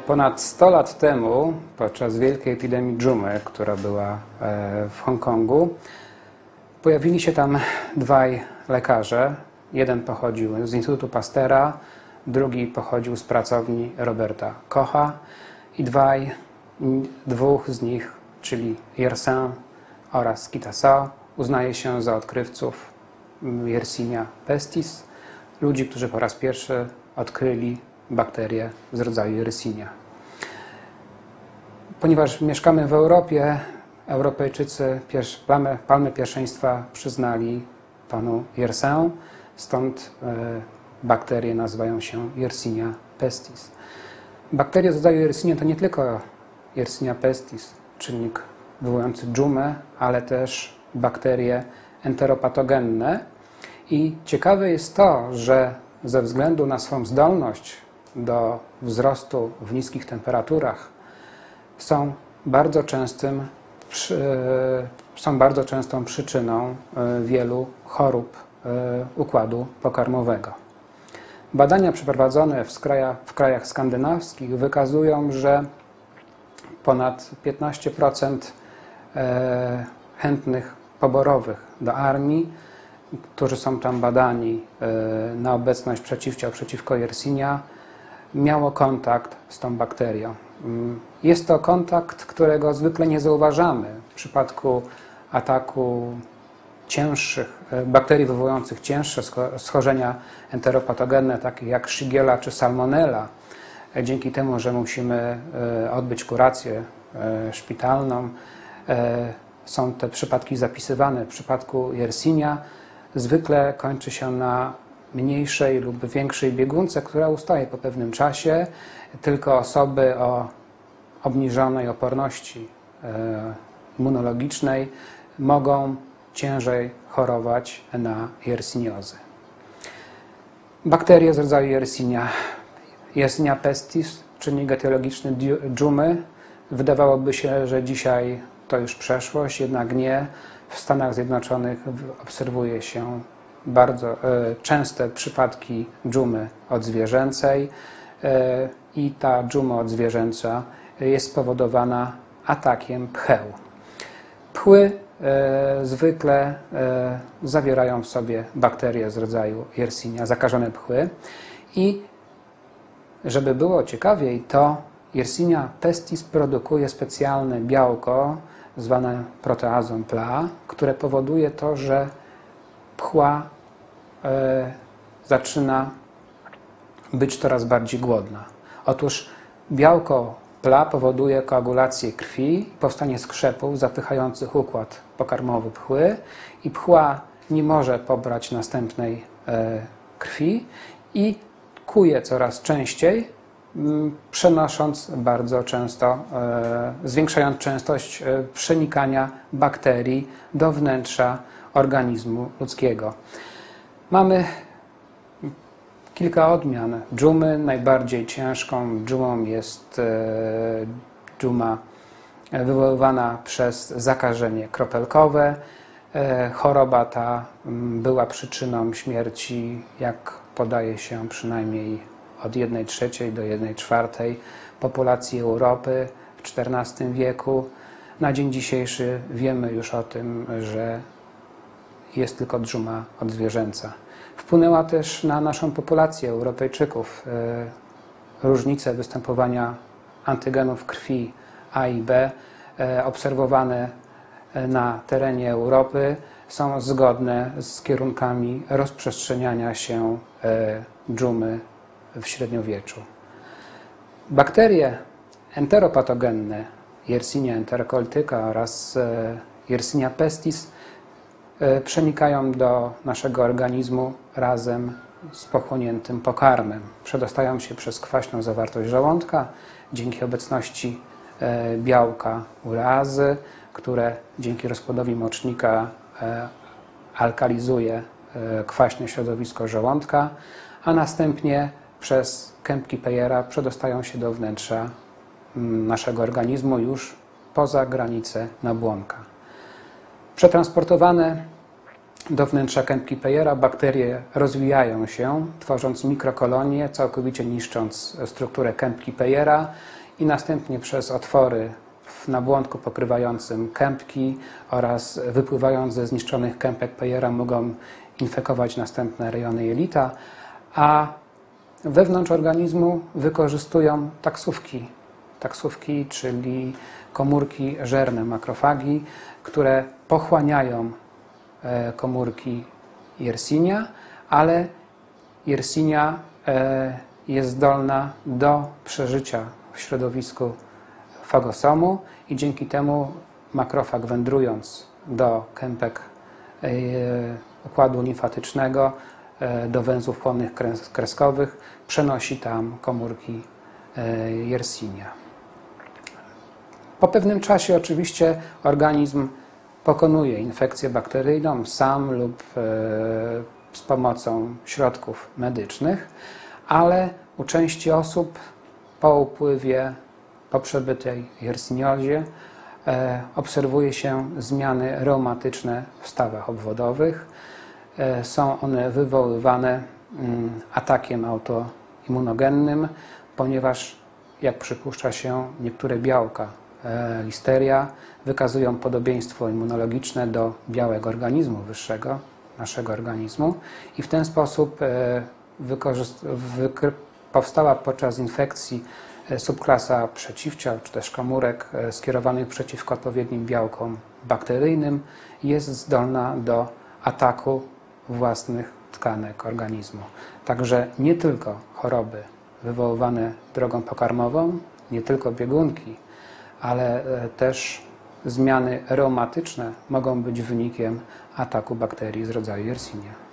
Ponad 100 lat temu, podczas wielkiej epidemii dżumy, która była w Hongkongu, pojawili się tam dwaj lekarze. Jeden pochodził z Instytutu Pastera, drugi pochodził z pracowni Roberta Kocha i dwóch z nich, czyli Yersin oraz Kittaseo, uznaje się za odkrywców Yersinia pestis, ludzi, którzy po raz pierwszy odkryli bakterię z rodzaju Yersinia. Ponieważ mieszkamy w Europie, Europejczycy palmę pierwszeństwa przyznali panu Yersin, stąd bakterie nazywają się Yersinia pestis. Bakterie z rodzaju Yersinia to nie tylko Yersinia pestis, czynnik wywołujący dżumę, ale też bakterie enteropatogenne. I ciekawe jest to, że ze względu na swą zdolność do wzrostu w niskich temperaturach są bardzo częstą przyczyną wielu chorób układu pokarmowego. Badania przeprowadzone w krajach skandynawskich wykazują, że ponad 15% chętnych poborowych do armii, którzy są tam badani na obecność przeciwciał przeciwko Yersinia, miało kontakt z tą bakterią. Jest to kontakt, którego zwykle nie zauważamy w przypadku ataku cięższych bakterii wywołujących cięższe schorzenia enteropatogenne, takie jak Shigella czy Salmonella. Dzięki temu, że musimy odbyć kurację szpitalną, są te przypadki zapisywane. W przypadku Yersinia zwykle kończy się na mniejszej lub większej biegunce, która ustaje po pewnym czasie. Tylko osoby o obniżonej oporności immunologicznej mogą ciężej chorować na Yersiniozę. Bakterie z rodzaju Yersinia, Yersinia pestis, czynnik etiologiczny dżumy. Wydawałoby się, że dzisiaj to już przeszłość, jednak nie. W Stanach Zjednoczonych obserwuje się bardzo częste przypadki dżumy odzwierzęcej i ta dżuma odzwierzęca jest spowodowana atakiem pcheł. Pchły zwykle zawierają w sobie bakterie z rodzaju Yersinia, zakażone pchły i żeby było ciekawiej, to Yersinia pestis produkuje specjalne białko zwane proteazą PLA, które powoduje to, że pchła zaczyna być coraz bardziej głodna. Otóż białko PLA powoduje koagulację krwi i powstanie skrzepów zapychających układ pokarmowy pchły i pchła nie może pobrać następnej krwi i kuje coraz częściej, przenosząc bardzo często, zwiększając częstość przenikania bakterii do wnętrza organizmu ludzkiego. Mamy kilka odmian dżumy. Najbardziej ciężką dżumą jest dżuma wywoływana przez zakażenie kropelkowe. Choroba ta była przyczyną śmierci, jak podaje się, przynajmniej od 1/3 do 1/4 populacji Europy w XIV wieku. Na dzień dzisiejszy wiemy już o tym, że jest tylko dżuma odzwierzęca. Wpłynęła też na naszą populację Europejczyków różnice występowania antygenów krwi A i B obserwowane na terenie Europy są zgodne z kierunkami rozprzestrzeniania się dżumy w średniowieczu. Bakterie enteropatogenne Yersinia enterocolitica oraz Yersinia pestis przenikają do naszego organizmu razem z pochłoniętym pokarmem. Przedostają się przez kwaśną zawartość żołądka dzięki obecności białka ureazy, które dzięki rozkładowi mocznika alkalizuje kwaśne środowisko żołądka, a następnie przez kępki Peyera przedostają się do wnętrza naszego organizmu już poza granicę nabłonka. Przetransportowane do wnętrza kępki Peyera bakterie rozwijają się, tworząc mikrokolonie, całkowicie niszcząc strukturę kępki Peyera i następnie przez otwory w nabłądku pokrywającym kępki oraz wypływając ze zniszczonych kępek Peyera mogą infekować następne rejony jelita, a wewnątrz organizmu wykorzystują taksówki, czyli komórki żerne makrofagi, które pochłaniają komórki Yersinia, ale Yersinia jest zdolna do przeżycia w środowisku fagosomu i dzięki temu makrofag, wędrując do kępek układu limfatycznego, do węzłów chłonnych kreskowych, przenosi tam komórki Yersinia. Po pewnym czasie oczywiście organizm pokonuje infekcję bakteryjną sam lub z pomocą środków medycznych, ale u części osób po upływie, po przebytej yersiniozie obserwuje się zmiany reumatyczne w stawach obwodowych. Są one wywoływane atakiem autoimmunogennym, ponieważ, jak przypuszcza się, niektóre białka Listeria wykazują podobieństwo immunologiczne do białek organizmu wyższego, naszego organizmu, i w ten sposób powstała podczas infekcji subklasa przeciwciał, czy też komórek skierowanych przeciwko odpowiednim białkom bakteryjnym jest zdolna do ataku własnych tkanek organizmu. Także nie tylko choroby wywoływane drogą pokarmową, nie tylko biegunki, ale też zmiany reumatyczne mogą być wynikiem ataku bakterii z rodzaju Yersinia.